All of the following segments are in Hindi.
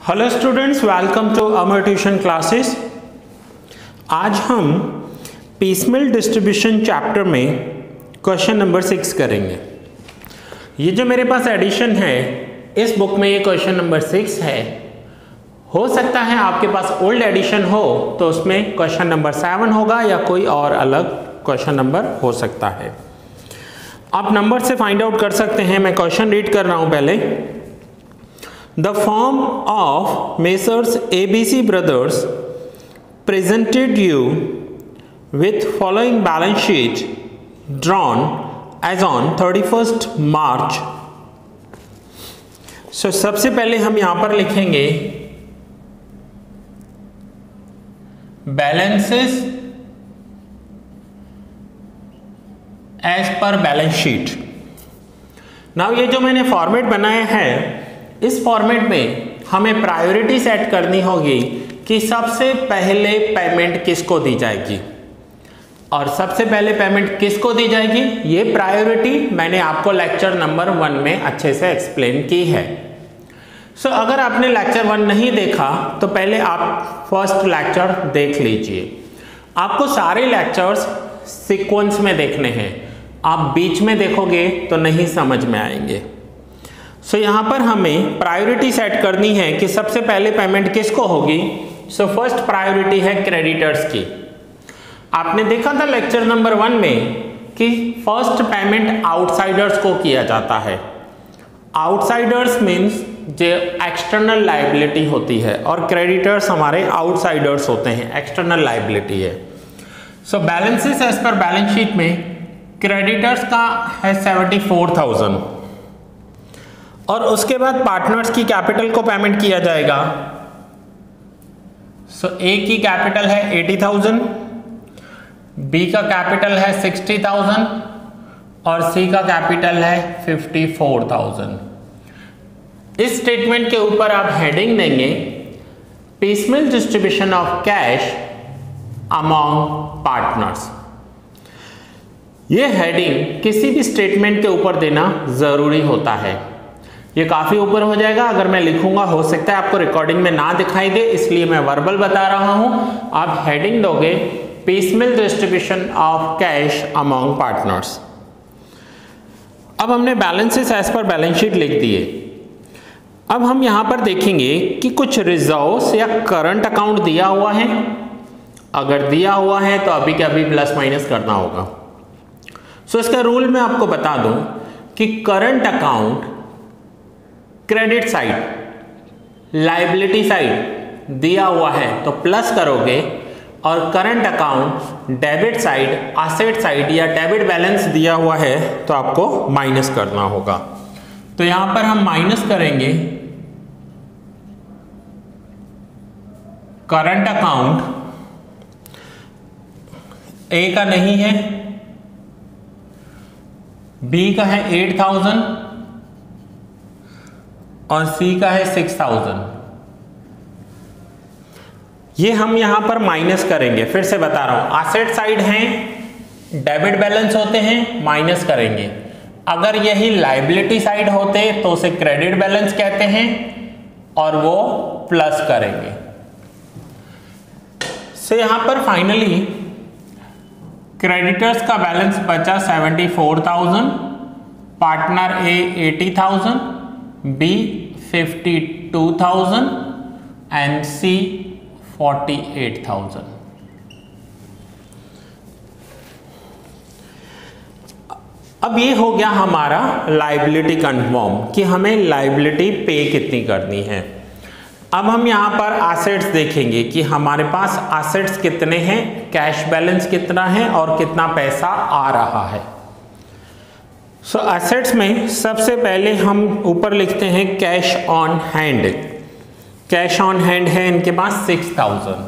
Hello students, welcome to Amar tuition classes. आज हम पीसमेल डिस्ट्रीब्यूशन चैप्टर में क्वेश्चन नंबर 6 करेंगे। ये जो मेरे पास एडिशन है इस बुक में ये क्वेश्चन नंबर 6 है। हो सकता है आपके पास ओल्ड एडिशन हो तो उसमें क्वेश्चन नंबर 7 होगा या कोई और अलग क्वेश्चन नंबर हो सकता है। आप नंबर से फाइंड आउट कर सकते हैं। मैं क्वेश्चन रीड कर रहा हूं पहले। The firm of Messrs. ABC Brothers presented you with following balance sheet drawn as on 31st March. So सबसे पहले हम यहां पर लिखेंगे balances as per balance sheet. Now ये जो मैंने फॉर्मेट बनाया है इस फॉर्मेट में हमें प्रायोरिटी सेट करनी होगी कि सबसे पहले पेमेंट किसको दी जाएगी और सबसे पहले पेमेंट किसको दी जाएगी ये प्रायोरिटी मैंने आपको लेक्चर नंबर 1 में अच्छे से एक्सप्लेन की है। सो अगर आपने लेक्चर 1 नहीं देखा तो पहले आप फर्स्ट लेक्चर देख लीजिए। आपको सारे लेक्चर्स सीक्वेंस में देखने हैं, आप बीच में देखोगे तो नहीं समझ में आएंगे। सो यहाँ पर हमें प्रायोरिटी सेट करनी है कि सबसे पहले पेमेंट किसको होगी। सो फर्स्ट प्रायोरिटी है क्रेडिटर्स की। आपने देखा था लेक्चर नंबर 1 में कि फर्स्ट पेमेंट आउटसाइडर्स को किया जाता है। आउटसाइडर्स मीन्स जो एक्सटर्नल लायबिलिटी होती है और क्रेडिटर्स हमारे आउटसाइडर्स होते हैं, एक्सटर्नल लायबिलिटी है। सो बैलेंसेस एज पर बैलेंस शीट में क्रेडिटर्स का है 74,000 और उसके बाद पार्टनर्स की कैपिटल को पेमेंट किया जाएगा। सो ए की कैपिटल है 80,000, बी का कैपिटल है 60,000 और सी का कैपिटल है 54,000। इस स्टेटमेंट के ऊपर आप हेडिंग देंगे piecemeal distribution of cash among partners. ये हेडिंग किसी भी स्टेटमेंट के ऊपर देना जरूरी होता है। ये काफी ऊपर हो जाएगा, अगर मैं लिखूंगा हो सकता है आपको रिकॉर्डिंग में ना दिखाई दे, इसलिए मैं वर्बल बता रहा हूं। आप हेडिंग दोगे piecemeal distribution of cash among partners. अब हमने बैलेंसेस एज पर बैलेंस शीट लिख दिए। अब हम यहां पर देखेंगे कि कुछ रिजर्व्स या करंट अकाउंट दिया हुआ है। अगर दिया हुआ है तो अभी के अभी प्लस माइनस करना होगा। सो इसका रूल मैं आपको बता दूं कि current account credit side, liability side दिया हुआ है तो प्लस करोगे और current account debit side, asset side या डेबिट बैलेंस दिया हुआ है तो आपको माइनस करना होगा। तो यहां पर हम माइनस करेंगे करंट अकाउंट, ए का नहीं है, बी का है 8,000 और सी का है 6,000। ये हम यहां पर माइनस करेंगे। फिर से बता रहा हूं, एसेट साइड है, डेबिट बैलेंस होते हैं, माइनस करेंगे। अगर यही लायबिलिटी साइड होते तो उसे क्रेडिट बैलेंस कहते हैं और वो प्लस करेंगे। सो यहां पर फाइनली क्रेडिटर्स का बैलेंस बचा 74,000, partner A 80,000, B 52,000 and C 48,000। अब ये हो गया हमारा लायबिलिटी कंफर्म कि हमें लायबिलिटी पे कितनी करनी है। अब हम यहां पर एसेट्स देखेंगे कि हमारे पास एसेट्स कितने हैं, कैश बैलेंस कितना है और कितना पैसा आ रहा है। सो एसेट्स में सबसे पहले हम ऊपर लिखते हैं cash on hand. Cash on hand है इनके पास 6,000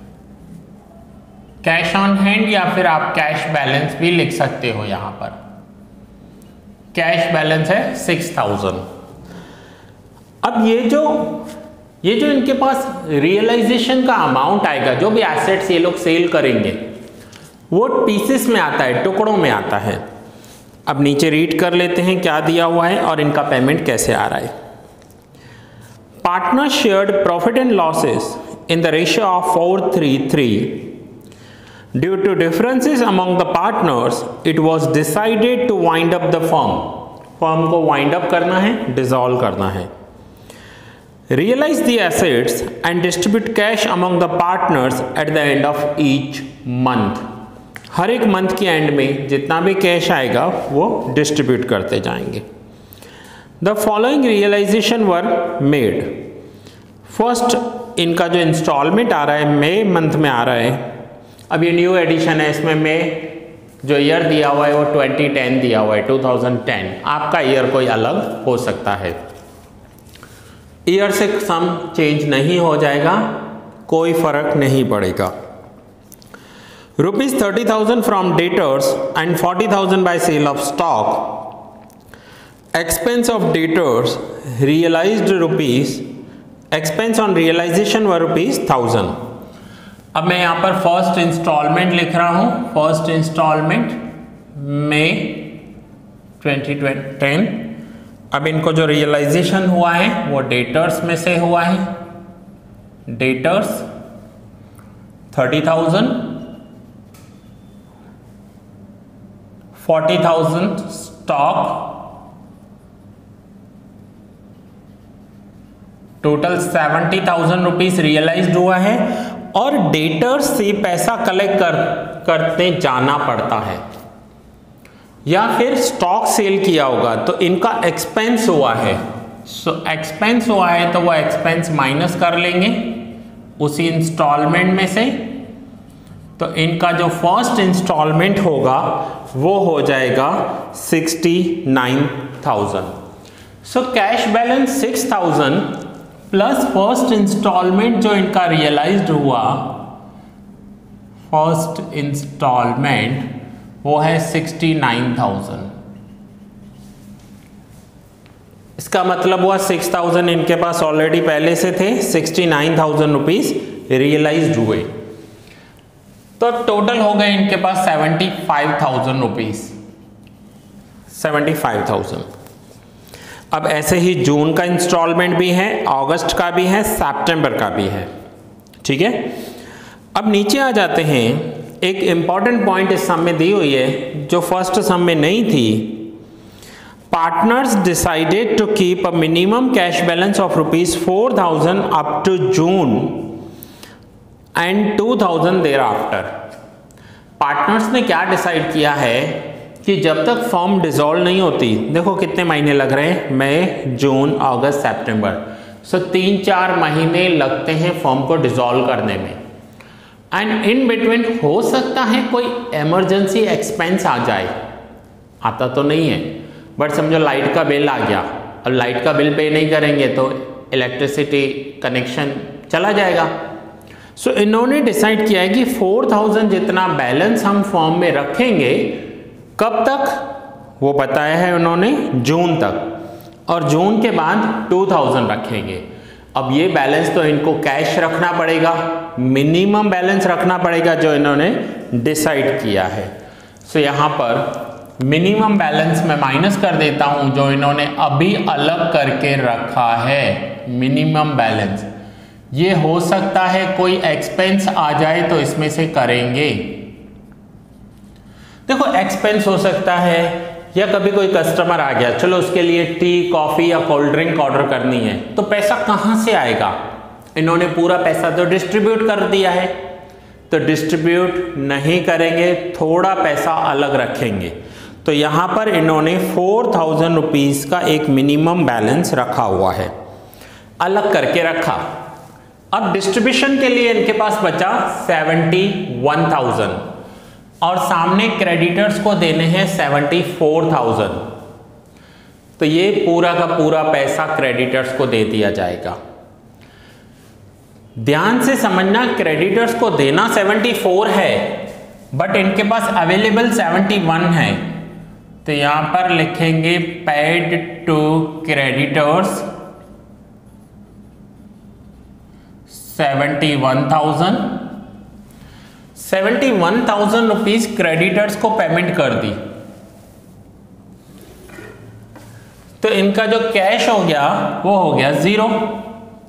कैश ऑन हैंड, या फिर आप कैश बैलेंस भी लिख सकते हो। यहां पर कैश बैलेंस है 6,000। अब ये जो इनके पास रियलाइजेशन का अमाउंट आएगा, जो भी एसेट्स ये लोग सेल करेंगे वो पीसेस में आता है, टुकड़ों में आता है। अब नीचे रीड कर लेते हैं क्या दिया हुआ है और इनका पेमेंट कैसे आ रहा है। partners shared profit and losses in the ratio of 4:3. Due to differences among the partners, it was decided to wind up the firm. Firm को वाइंड अप करना है, डिसॉल्व करना है. Realize the assets and distribute cash among the partners at the end of each month. हर एक मंथ के एंड में जितना भी कैश आएगा वो डिस्ट्रीब्यूट करते जाएंगे. The following realization were made. First, इनका जो इंस्टॉलमेंट आ रहा है मई मंथ में आ रहा है. अब ये न्यू एडिशन है, इसमें मई जो ईयर दिया हुआ है वो 2010 दिया हुआ है, 2010. आपका ईयर कोई अलग हो सकता है. ईयर से सम चेंज नहीं हो जाएगा, कोई फर्क नहीं पड़ेगा. ₹30,000 from debtors and 40,000 by sale of stock. Expense of debtors realized expense on realization were ₹1,000. अब मैं यहाँ पर फर्स्ट इंस्टॉलमेंट लिख रहा हूँ. First instalment May 2010. अब इनको जो रियलाइजेशन हुआ है वो डेटर्स में से हुआ है. Debtors 30,000, 40,000 stock, total 70,000 rupees realised हुआ है. और डेटर्स से पैसा कलेक्ट करते जाना पड़ता है, या फिर स्टॉक सेल किया होगा तो इनका एक्सपेंस हुआ है. सो एक्सपेंस हुआ है तो वो एक्सपेंस माइनस कर लेंगे उसी इंस्टॉलमेंट में से. तो इनका जो फर्स्ट इंस्टॉलमेंट होगा वो हो जाएगा 69,000. So cash balance 6,000 plus first instalment जो इनका रियलाइज्ड हुआ, फर्स्ट इंस्टॉलमेंट वो है 69,000. इसका मतलब हुआ 6,000 इनके पास ऑलरेडी पहले से थे, 69,000 रुपीज रियलाइज्ड हुए. तो अब टोटल हो गए इनके पास 75,000 रुपीज. 75,000. अब ऐसे ही जून का इंस्टॉलमेंट भी है, अगस्त का भी है, सितंबर का भी है. ठीक है. अब नीचे आ जाते हैं. एक इंपॉर्टेंट पॉइंट इस सम में दी हुई है जो फर्स्ट सम में नहीं थी. Partners decided to keep a minimum cash balance of ₹4,000 up to June and 2,000 thereafter. Partners ने क्या डिसाइड किया है कि जब तक फॉर्म डिसॉल्व नहीं होती, देखो कितने महीने लग रहे हैं, मई, जून, अगस्त, सितंबर. सो 3-4 महीने लगते हैं फॉर्म को डिसॉल्व करने में. एंड इन बिटवीन हो सकता है कोई इमरजेंसी एक्सपेंस आ जाए. आता तो नहीं है, बट समझो लाइट का बिल आ गया. अब लाइट का बिल पे नहीं करेंगे तो इलेक्ट्रिसिटी कनेक्शन चला जाएगा. सो इन्होंने डिसाइड किया है कि 4,000 जितना बैलेंस हम फॉर्म में रखेंगे. कब तक वो बताया है उन्होंने, जून तक. और जून के बाद 2,000 रखेंगे. अब ये बैलेंस तो इनको कैश रखना पड़ेगा, मिनिमम बैलेंस रखना पड़ेगा जो इन्होंने डिसाइड किया है. सो यहाँ पर मिनिमम बैलेंस में माइनस कर देता हूं जो इन्होंने अभी अलग करके रखा है. मिनिमम बैलेंस ये हो सकता है कोई एक्सपेंस आ जाए तो इसमें से करेंगे. देखो एक्सपेंस हो सकता है, या कभी कोई कस्टमर आ गया, चलो उसके लिए टी, कॉफी या कोल्ड ड्रिंक ऑर्डर करनी है, तो पैसा कहाँ से आएगा. इन्होंने पूरा पैसा तो डिस्ट्रीब्यूट कर दिया है, तो डिस्ट्रीब्यूट नहीं करेंगे, थोड़ा पैसा अलग रखेंगे. तो यहाँ पर इन्होंने 4,000 रुपीज का एक मिनिमम बैलेंस रखा हुआ है, अलग करके रखा. अब डिस्ट्रीब्यूशन के लिए इनके पास बचा 71,000 और सामने क्रेडिटर्स को देने हैं 74,000. तो ये पूरा का पूरा पैसा क्रेडिटर्स को दे दिया जाएगा. ध्यान से समझना, क्रेडिटर्स को देना 74 है बट इनके पास अवेलेबल 71 है. तो यहां पर लिखेंगे paid to creditors 71,000 rupees creditors को पेमेंट कर दी. तो इनका जो कैश हो गया वो हो गया 0.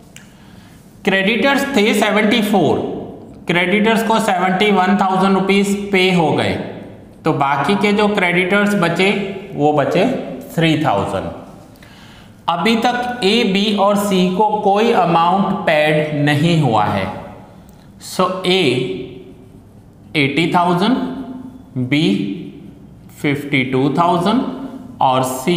क्रेडिटर्स थे 74, क्रेडिटर्स को 71,000 रुपीज पे हो गए, तो बाकी के जो क्रेडिटर्स बचे वो बचे 3,000। अभी तक ए, बी और सी को कोई अमाउंट पेड नहीं हुआ है। सो ए 80,000, बी 52,000 और सी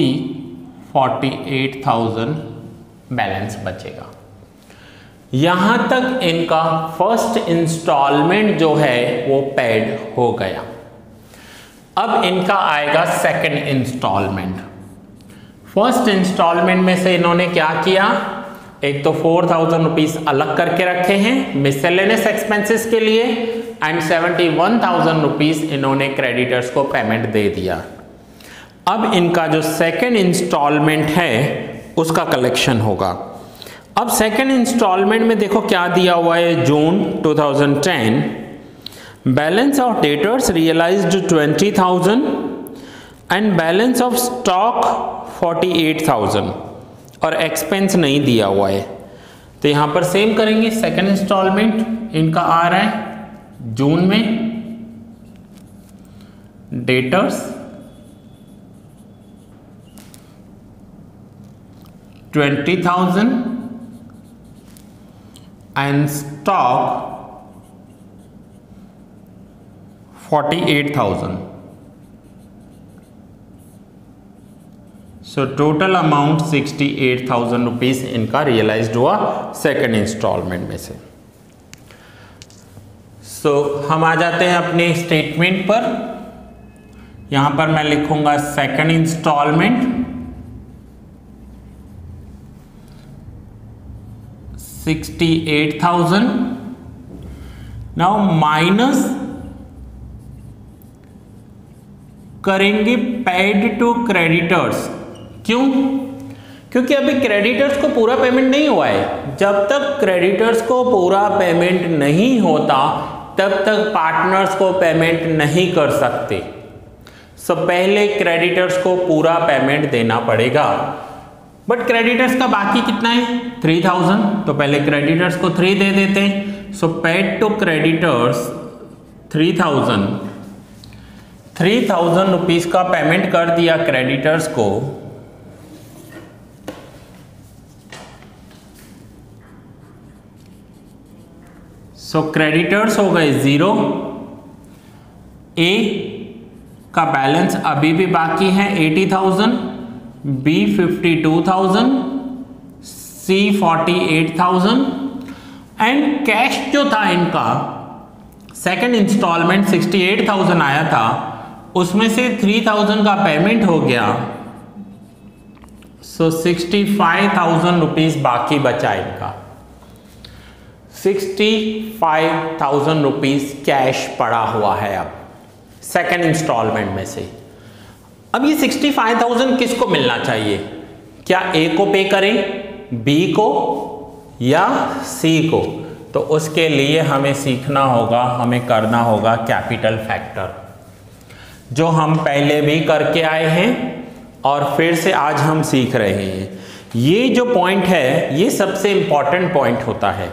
48,000 बैलेंस बचेगा। यहां तक इनका फर्स्ट इंस्टॉलमेंट जो है वो पेड हो गया। अब इनका आएगा सेकंड इंस्टॉलमेंट। फर्स्ट इंस्टॉलमेंट में से इन्होंने क्या किया, एक तो 4,000 रुपीज अलग करके रखे हैं मिसलेनियस एक्सपेंसेस के लिए एंड 71,000 रुपीज इन्होंने क्रेडिटर्स को पेमेंट दे दिया। अब इनका जो सेकंड इंस्टॉलमेंट है उसका कलेक्शन होगा। अब सेकंड इंस्टॉलमेंट में देखो क्या दिया हुआ है, June 2010 balance of debtors realised 20,000 and balance of stock 48,000 और एक्सपेंस नहीं दिया हुआ है। तो यहां पर सेम करेंगे, सेकंड इंस्टॉलमेंट इनका आ रहा है जून में, debtors 20,000 and stock 48,000। So total amount 68,000 rupees इनका रियलाइज्ड हुआ सेकंड इंस्टॉलमेंट में से। सो हम आ जाते हैं अपने स्टेटमेंट पर। यहां पर मैं लिखूंगा सेकंड इंस्टॉलमेंट 68,000। नाउ माइनस करेंगे पेड टू क्रेडिटर्स। क्यों? क्योंकि अभी क्रेडिटर्स को पूरा पेमेंट नहीं हुआ है। जब तक क्रेडिटर्स को पूरा पेमेंट नहीं होता तब तक पार्टनर्स को पेमेंट नहीं कर सकते। सो पहले क्रेडिटर्स को पूरा पेमेंट देना पड़ेगा। बट क्रेडिटर्स का बाकी कितना है 3,000, तो पहले क्रेडिटर्स को 3 दे देते हैं। So paid to creditors 3,000 rupees का पेमेंट कर दिया क्रेडिटर्स को। सो क्रेडिटर्स हो गए 0। ए का बैलेंस अभी भी बाकी है 80,000, बी 52,000, सी 48,000 एंड कैश जो था इनका सेकंड इंस्टॉलमेंट 68,000 आया था, उसमें से 3,000 का पेमेंट हो गया। सो 65,000 रुपीज बाकी बचा इनका। 65,000 रुपीज कैश पड़ा हुआ है अब सेकंड इंस्टॉलमेंट में से। अब ये 65,000 किसको मिलना चाहिए? क्या ए को पे करें, बी को या सी को? तो उसके लिए हमें सीखना होगा, हमें करना होगा कैपिटल फैक्टर, जो हम पहले भी करके आए हैं और फिर से आज हम सीख रहे हैं। ये जो पॉइंट है ये सबसे इंपॉर्टेंट पॉइंट होता है।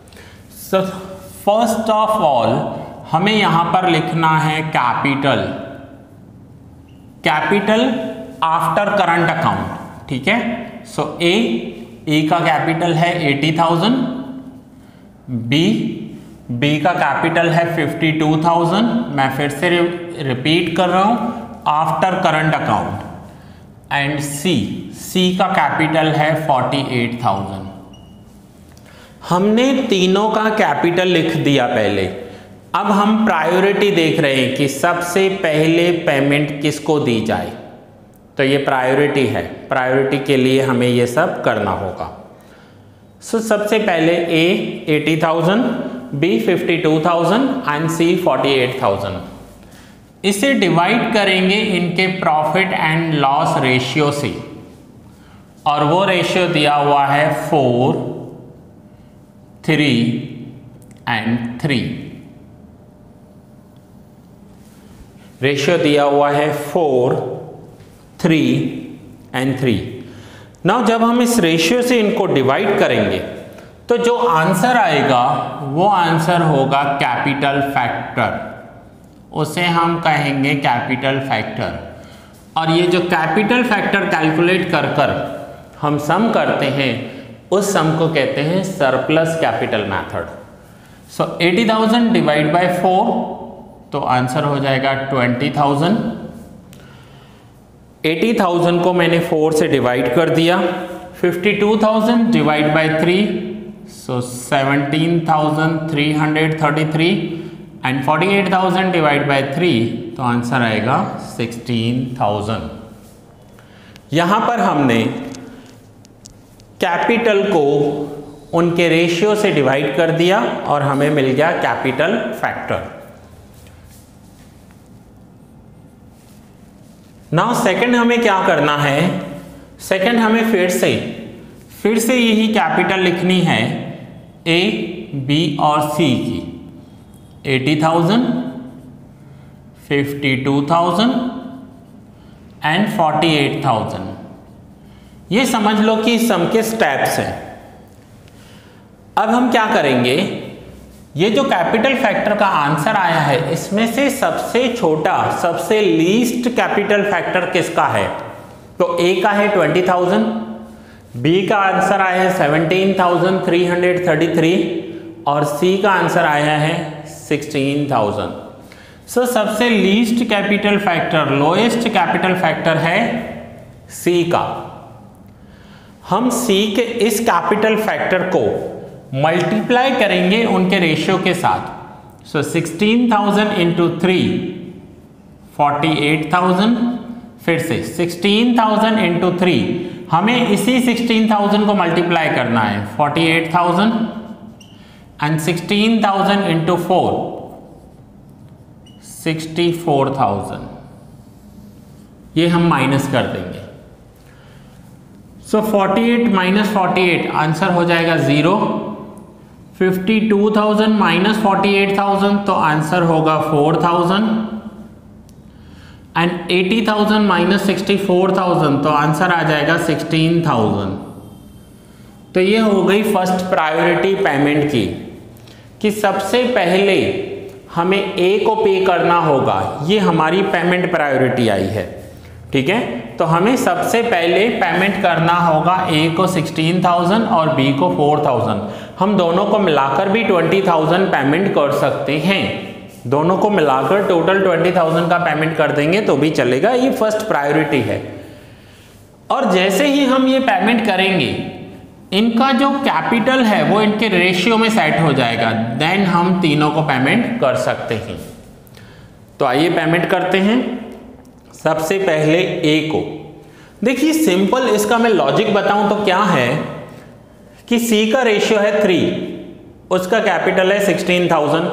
फर्स्ट ऑफ ऑल हमें यहां पर लिखना है कैपिटल आफ्टर करंट अकाउंट, ठीक है। सो ए का कैपिटल है 80,000, बी का कैपिटल है 52,000। मैं फिर से रिपीट कर रहा हूं, after current account. And C का कैपिटल है 48,000। हमने तीनों का कैपिटल लिख दिया पहले। अब हम प्रायोरिटी देख रहे हैं कि सबसे पहले पेमेंट किसको दी जाए। तो ये प्रायोरिटी है, प्रायोरिटी के लिए हमें ये सब करना होगा। सो सबसे पहले ए 80,000, बी 52,000 एंड सी 48,000। इसे डिवाइड करेंगे इनके प्रॉफिट एंड लॉस रेशियो से, और वो रेशियो दिया हुआ है 4, 3 एंड 3। रेशियो दिया हुआ है 4, 3 एंड 3। नाउ जब हम इस रेशियो से इनको डिवाइड करेंगे तो जो आंसर आएगा वो आंसर होगा कैपिटल फैक्टर, उसे हम कहेंगे कैपिटल फैक्टर। और ये जो कैपिटल फैक्टर कैलकुलेट कर कर हम सम करते हैं, उस सम को कहते हैं surplus capital method. So 80,000 divide by 4, तो आंसर हो जाएगा 20,000। 80,000 को मैंने 4 से डिवाइड कर दिया। 52,000 divide by 3, so 17,333 and 48,000 divide by 3, तो आंसर आएगा 16,000। यहां पर हमने कैपिटल को उनके रेशियो से डिवाइड कर दिया और हमें मिल गया कैपिटल फैक्टर। नाउ सेकंड हमें क्या करना है, सेकंड हमें फिर से यही कैपिटल लिखनी है ए, बी और सी की। 80,000, 52,000 एंड 48,000। ये समझ लो कि इस सम के स्टेप्स हैं। अब हम क्या करेंगे, ये जो कैपिटल फैक्टर का आंसर आया है, इसमें से सबसे छोटा, सबसे लीस्ट कैपिटल फैक्टर किसका है? तो ए का है 20,000, बी का आंसर आया है 17,333 और सी का आंसर आया है 16,000। सो सबसे least capital factor, lowest capital factor है सी का। हम सी के इस कैपिटल फैक्टर को मल्टीप्लाई करेंगे उनके रेशियो के साथ। So 16,000 into 3, 48,000। फिर से 16,000 इंटू 3, हमें इसी 16,000 को मल्टीप्लाई करना है 48,000 एंड 16,000 इंटू 4, 64,000। ये हम माइनस कर देंगे। सो 48 माइनस 48 आंसर हो जाएगा 0। 52,000 माइनस 48,000 तो आंसर होगा 4,000 एंड 80,000 माइनस 64,000 तो आंसर आ जाएगा 16,000। तो ये हो गई फर्स्ट प्रायोरिटी पेमेंट की, कि सबसे पहले हमें ए को पे करना होगा। ये हमारी पेमेंट प्रायोरिटी आई है, ठीक है। तो हमें सबसे पहले पेमेंट करना होगा ए को 16,000 और बी को 4,000। हम दोनों को मिलाकर भी 20,000 पेमेंट कर सकते हैं। दोनों को मिलाकर टोटल 20,000 का पेमेंट कर देंगे तो भी चलेगा, ये फर्स्ट प्रायोरिटी है। और जैसे ही हम ये पेमेंट करेंगे, इनका जो कैपिटल है वो इनके रेशियो में सेट हो जाएगा, देन हम तीनों को पेमेंट कर सकते हैं। तो आइए पेमेंट करते हैं। सबसे पहले ए को देखिए, सिंपल इसका मैं लॉजिक बताऊं तो क्या है कि सी का रेशियो है 3, उसका कैपिटल है 16,000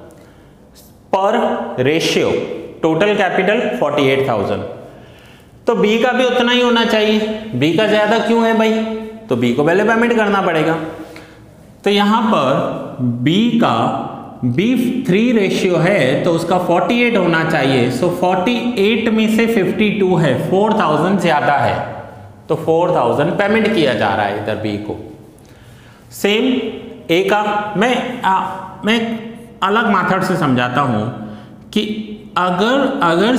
पर रेशियो, टोटल कैपिटल 48,000। तो बी का भी उतना ही होना चाहिए। बी का ज्यादा क्यों है भाई? तो बी को पहले पेमेंट करना पड़ेगा। तो यहां पर बी 3 रेशियो है तो उसका 48 होना चाहिए। सो 48 में से 52 है, 4,000 ज्यादा है, तो 4,000 पेमेंट किया जा रहा है इधर बी को। सेम ए का मैं अलग मेथड से समझाता हूं कि अगर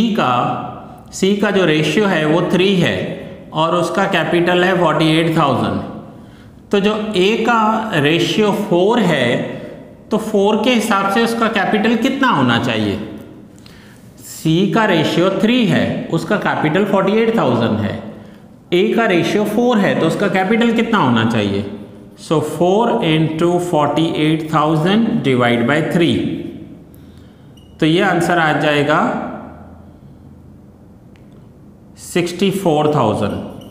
सी का जो रेशियो है वो 3 है और उसका कैपिटल है 48,000, तो जो ए का रेशियो 4 है तो 4 के हिसाब से उसका कैपिटल कितना होना चाहिए? सी का रेशियो 3 है, उसका कैपिटल 48,000 है। ए का रेशियो 4 है तो उसका कैपिटल कितना होना चाहिए? सो 4 इंटू 48,000 डिवाइड बाय 3, तो ये आंसर आ जाएगा 64,000।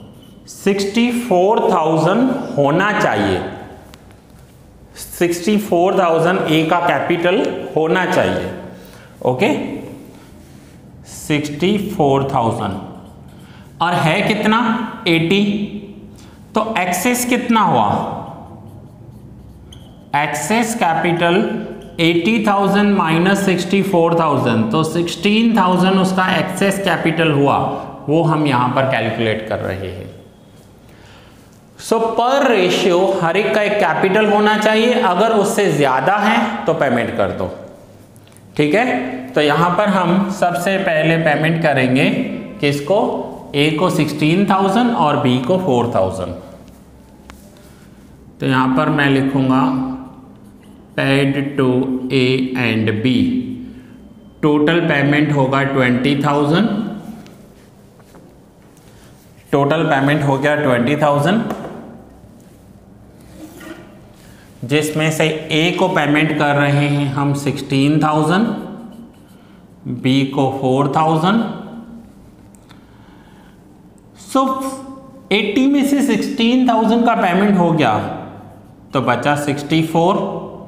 64,000 होना चाहिए, 64,000 ए का कैपिटल होना चाहिए। ओके, 64,000 और है कितना? 80। तो एक्सेस कितना हुआ? एक्सेस कैपिटल 80,000 माइनस 64,000, तो 16,000 उसका एक्सेस कैपिटल हुआ, वो हम यहां पर कैलकुलेट कर रहे हैं। सो पर रेशियो हर एक का एक कैपिटल होना चाहिए, अगर उससे ज्यादा है तो पेमेंट कर दो, ठीक है। तो यहां पर हम सबसे पहले पेमेंट करेंगे किसको, ए को 16,000 और बी को 4,000। तो यहां पर मैं लिखूंगा paid to A and B, total payment होगा 20,000, टोटल पेमेंट हो गया 20,000, जिसमें से ए को पेमेंट कर रहे हैं हम 16,000, बी को 4,000। सो 80 में से 16,000 का पेमेंट हो गया तो बचा 64,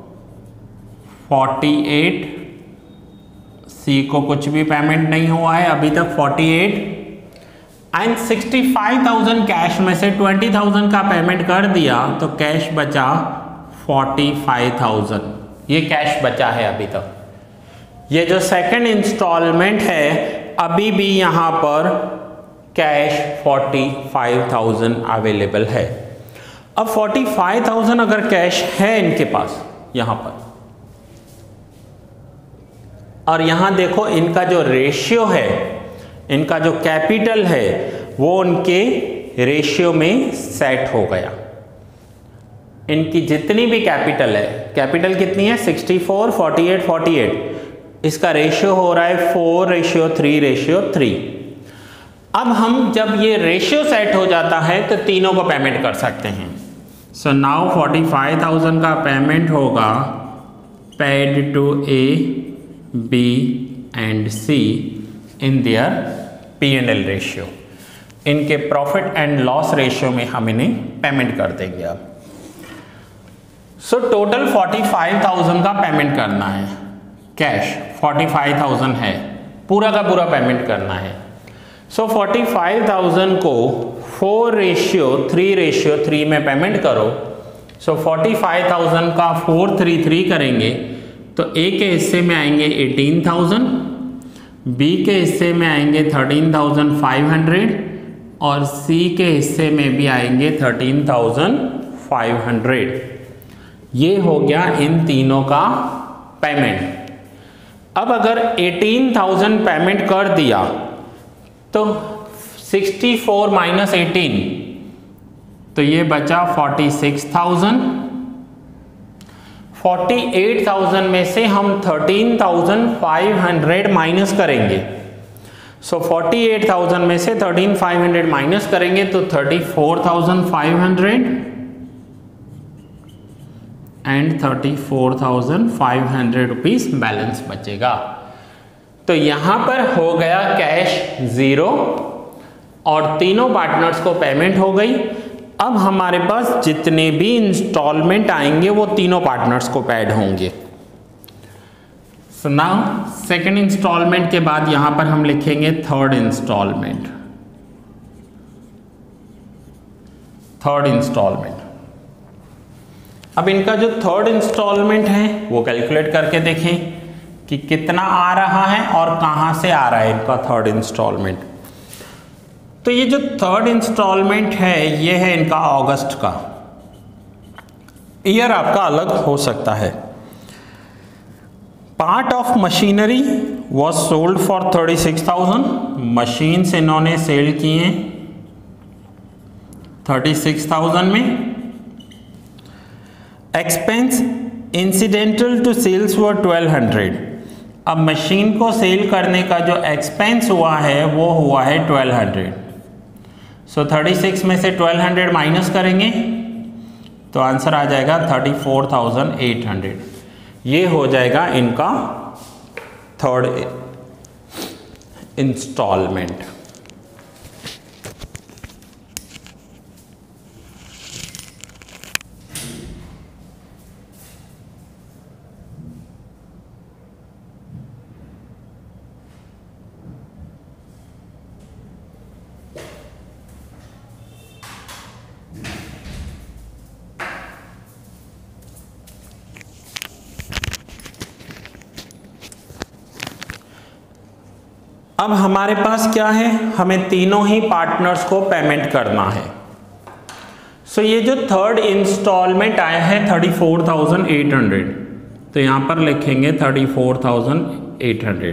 48, सी को कुछ भी पेमेंट नहीं हुआ है अभी तक 48, एंड 65,000 कैश में से 20,000 का पेमेंट कर दिया तो कैश बचा 45,000, ये कैश बचा है अभी तक। ये जो सेकंड इंस्टॉलमेंट है अभी भी यहां पर कैश 45,000 अवेलेबल है। अब 45,000 अगर कैश है इनके पास यहां पर, और यहां देखो इनका जो रेशियो है, इनका जो कैपिटल है वो उनके रेशियो में सेट हो गया। इनकी जितनी भी कैपिटल है, कैपिटल कितनी है 64, 48, 48, इसका रेशियो हो रहा है 4:3:3। अब हम जब ये रेशियो सेट हो जाता है तो तीनों को पेमेंट कर सकते हैं। सो नाउ 45,000 का पेमेंट होगा paid to A, B and C in their P&L ratio. इनके प्रॉफिट एंड लॉस रेशियो में हम इन्हें पेमेंट कर देंगे। अब सो टोटल 45,000 का पेमेंट करना है, कैश 45,000 है, पूरा का पूरा पेमेंट करना है। सो 45,000 को 4:3:3 में पेमेंट करो। सो 45,000 का 4:3:3 करेंगे तो ए के हिस्से में आएंगे 18,000, बी के हिस्से में आएंगे 13,500 और सी के हिस्से में भी आएंगे 13,500। ये हो गया इन तीनों का पेमेंट। अब अगर 18,000 पेमेंट कर दिया तो 64 माइनस 18 तो ये बचा 46,000। 48,000 में से हम 13,500 माइनस करेंगे। सो 48,000 में से 13,500 माइनस करेंगे तो 34,500 एंड 34,500 रुपीज बैलेंस बचेगा। तो यहां पर हो गया कैश 0 और तीनों पार्टनर्स को पेमेंट हो गई। अब हमारे पास जितने भी इंस्टॉलमेंट आएंगे वो तीनों पार्टनर्स को पेड होंगे। सो नाउ सेकंड इंस्टॉलमेंट के बाद यहां पर हम लिखेंगे थर्ड इंस्टॉलमेंट। थर्ड इंस्टॉलमेंट, अब इनका जो थर्ड इंस्टॉलमेंट है वो कैलकुलेट करके देखें कि कितना आ रहा है और कहां से आ रहा है इनका थर्ड इंस्टॉलमेंट। तो ये जो थर्ड इंस्टॉलमेंट है ये है इनका अगस्त का। ईयर आपका अलग हो सकता है। Part of machinery was sold for 36,000, machines इन्होंने सेल किए हैं 36,000 में। Expense incidental to sales were 1200। अब मशीन को सेल करने का जो एक्सपेंस हुआ है वो हुआ है 1200। सो 36 में से 1200 माइनस करेंगे तो आंसर आ जाएगा 34,800। ये हो जाएगा इनका थर्ड इंस्टॉलमेंट। अब हमारे पास क्या है, हमें तीनों ही पार्टनर्स को पेमेंट करना है। सो ये जो थर्ड इंस्टॉलमेंट आया है 34,800, तो यहां पर लिखेंगे 34,800।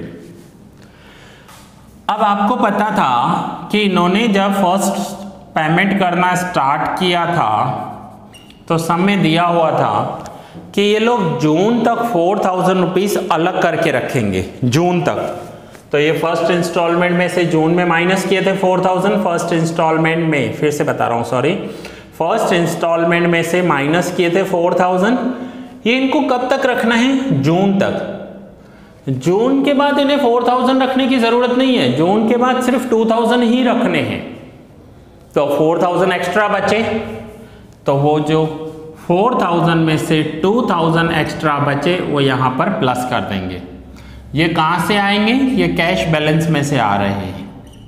अब आपको पता था कि इन्होंने जब फर्स्ट पेमेंट करना स्टार्ट किया था तो सब में दिया हुआ था कि ये लोग जून तक 4,000 रुपीज अलग करके रखेंगे, जून तक। तो ये फर्स्ट इंस्टॉलमेंट में से जून में माइनस किए थे 4,000, फर्स्ट इंस्टॉलमेंट में, फिर से बता रहा हूँ सॉरी, फर्स्ट इंस्टॉलमेंट में से माइनस किए थे 4,000। ये इनको कब तक रखना है? जून तक। जून के बाद इन्हें 4,000 रखने की जरूरत नहीं है, जून के बाद सिर्फ 2,000 ही रखने हैं। तो 4,000 एक्स्ट्रा बचे, तो वो जो 4,000 में से 2,000 एक्स्ट्रा बचे वो यहां पर प्लस कर देंगे। ये कहां से आएंगे? ये कैश बैलेंस में से आ रहे हैं।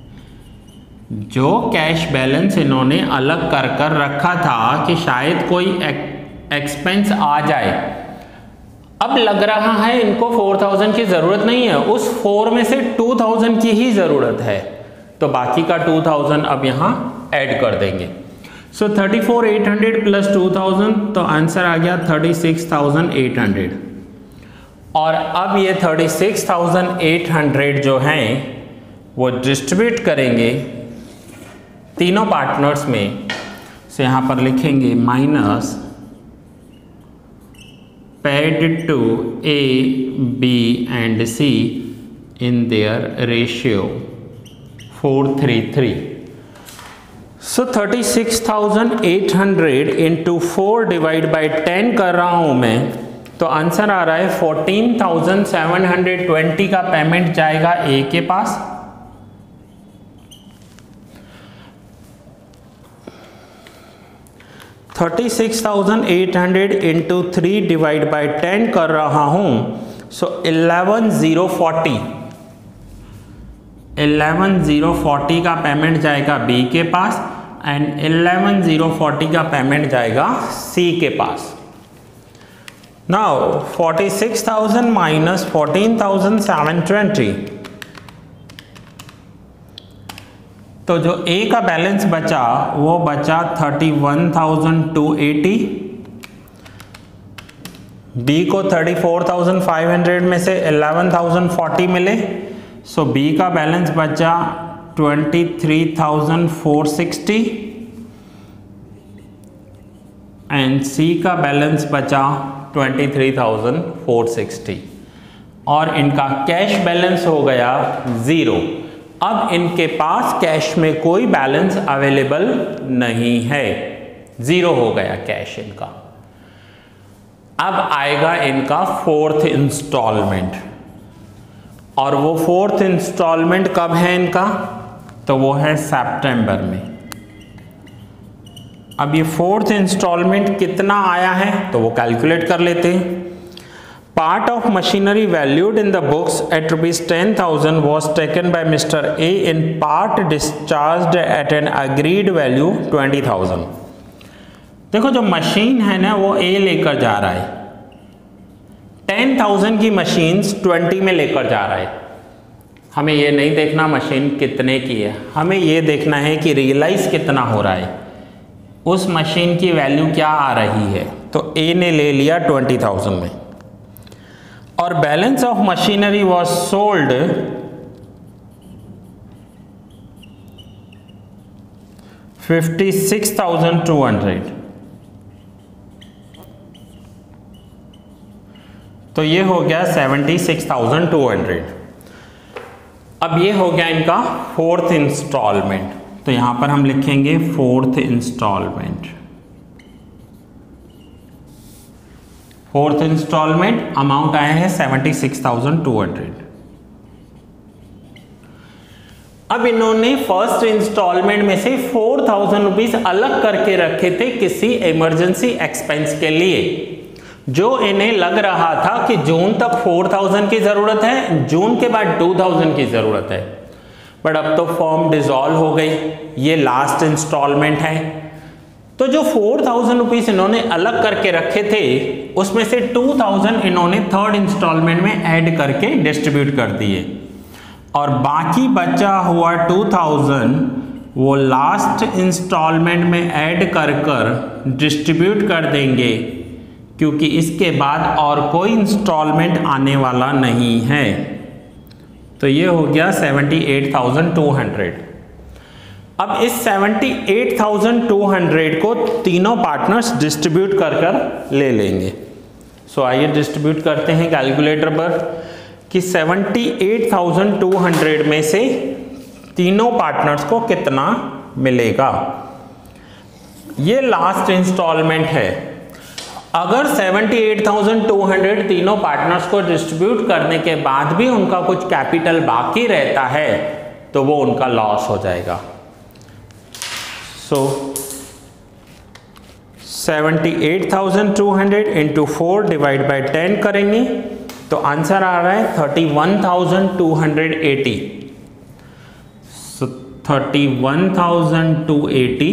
जो कैश बैलेंस इन्होंने अलग कर कर रखा था कि शायद कोई एक्सपेंस आ जाए, अब लग रहा है इनको 4,000 की जरूरत नहीं है, उस 4 में से 2,000 की ही जरूरत है, तो बाकी का 2,000 अब यहां ऐड कर देंगे। सो 34,800 प्लस 2,000, तो आंसर आ गया 36,800। और अब ये 36,800 जो हैं वो डिस्ट्रीब्यूट करेंगे तीनों पार्टनर्स में। से यहां पर लिखेंगे minus paid to A, B and C in their ratio 4:3:3। So 36,800 into 4 divide by 10 कर रहा हूं मैं, तो आंसर आ रहा है 14,720 का पेमेंट जाएगा ए के पास, 36,800 इंटू 3 डिवाइड बाई 10 कर रहा हूं, सो 11,040 का पेमेंट जाएगा बी के पास एंड 11,040 का पेमेंट जाएगा सी के पास। नाउ 46,000 माइनस 14,720, तो जो ए का बैलेंस बचा वो बचा 31,280, बी को 34,500 में से 11,040 मिले, सो बी का बैलेंस बचा 23,460 एंड सी का बैलेंस बचा 23,460 और इनका कैश बैलेंस हो गया 0। अब इनके पास कैश में कोई बैलेंस अवेलेबल नहीं है, 0 हो गया कैश इनका। अब आएगा इनका 4th इंस्टॉलमेंट, और वो 4th इंस्टॉलमेंट कब है इनका? तो वो है सितंबर में। अब ये 4th इंस्टॉलमेंट कितना आया है तो वो कैलकुलेट कर लेते हैं। Part of machinery valued in the books at ₹10,000 was taken by Mr A in part discharged at an agreed value 20,000। देखो जो मशीन है ना वो ए लेकर जा रहा है, 10,000 की मशीन 20 में लेकर जा रहा है। हमें ये नहीं देखना मशीन कितने की है, हमें ये देखना है कि रियलाइज कितना हो रहा है, उस मशीन की वैल्यू क्या आ रही है। तो ए ने ले लिया 20,000 में, और balance of machinery was sold $56,200। तो ये हो गया 76,200। अब ये हो गया इनका 4th इंस्टॉलमेंट, तो यहां पर हम लिखेंगे 4th instalment. 4th instalment amount आया है 76,200। अब इन्होंने फर्स्ट इंस्टॉलमेंट में से 4,000 रुपीज अलग करके रखे थे किसी इमरजेंसी एक्सपेंस के लिए, जो इन्हें लग रहा था कि जून तक 4,000 की जरूरत है, जून के बाद 2,000 की जरूरत है। बट अब तो फॉर्म डिसॉल्व हो गई, ये लास्ट इंस्टॉलमेंट है, तो जो 4,000 रुपीज इन्होंने अलग करके रखे थे उसमें से 2,000 इन्होंने 3rd इंस्टॉलमेंट में ऐड करके डिस्ट्रीब्यूट कर दिए, और बाकी बचा हुआ 2,000 वो लास्ट इंस्टॉलमेंट में ऐड कर डिस्ट्रीब्यूट कर देंगे, क्योंकि इसके बाद और कोई इंस्टॉलमेंट आने वाला नहीं है। तो ये हो गया 78,200। अब इस 78,200 को तीनों पार्टनर्स डिस्ट्रीब्यूट कर ले लेंगे। सो आइए डिस्ट्रीब्यूट करते हैं कैलकुलेटर पर कि 78,200 में से तीनों पार्टनर्स को कितना मिलेगा। ये लास्ट इंस्टॉलमेंट है। अगर 78,200 तीनों पार्टनर्स को डिस्ट्रीब्यूट करने के बाद भी उनका कुछ कैपिटल बाकी रहता है तो वो उनका लॉस हो जाएगा। सो 78,200 इंटू 4 डिवाइड बाई 10 करेंगे तो आंसर आ रहा है 31,280। सो 31,280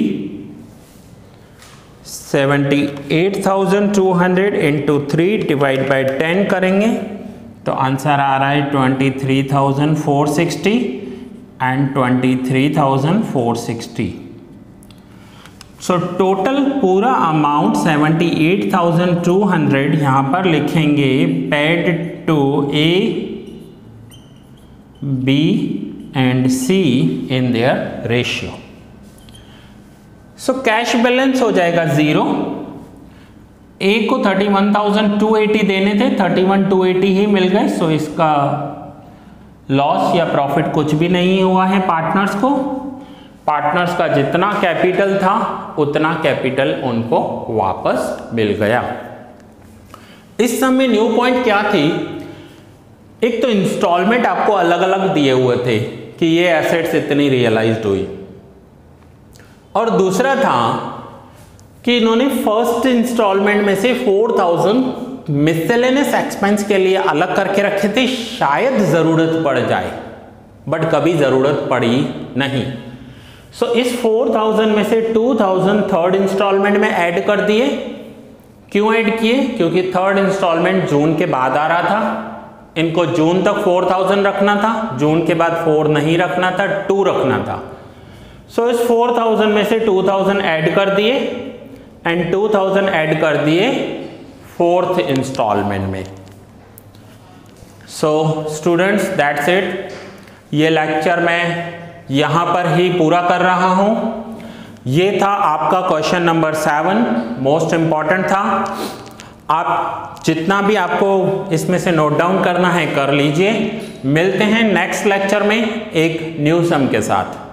78,200 इंटू 3 डिवाइड बाई 10 करेंगे तो आंसर आ रहा है 23,460 एंड 23,460। सो टोटल पूरा अमाउंट 78,200 यहाँ पर लिखेंगे paid to A, B and C in their ratio. So cash balance हो जाएगा 0। ए को 31,280 देने थे, 31,280 ही मिल गए। सो इसका लॉस या प्रॉफिट कुछ भी नहीं हुआ है पार्टनर्स को। पार्टनर्स का जितना कैपिटल था उतना कैपिटल उनको वापस मिल गया। इस समय न्यू पॉइंट क्या थी, एक तो इंस्टॉलमेंट आपको अलग अलग दिए हुए थे कि ये एसेट्स इतनी रियलाइज्ड हुई, और दूसरा था कि इन्होंने फर्स्ट इंस्टॉलमेंट में से 4,000 मिसलेनियस एक्सपेंस के लिए अलग करके रखे थे, शायद जरूरत पड़ जाए, बट कभी जरूरत पड़ी नहीं। सो इस 4,000 में से 2,000 थर्ड इंस्टॉलमेंट में ऐड कर दिए। क्यों ऐड किए? क्योंकि थर्ड इंस्टॉलमेंट जून के बाद आ रहा था, इनको जून तक 4,000 रखना था, जून के बाद 4 नहीं रखना था, 2 रखना था। सो इस 4,000 में से 2,000 ऐड कर दिए एंड 2,000 ऐड कर दिए फोर्थ इंस्टॉलमेंट में। So students that's it. ये लेक्चर मैं यहाँ पर ही पूरा कर रहा हूँ। ये था आपका क्वेश्चन नंबर 7, मोस्ट इंपॉर्टेंट था। आप जितना भी आपको इसमें से नोट डाउन करना है कर लीजिए। मिलते हैं नेक्स्ट लेक्चर में एक न्यू सम के साथ।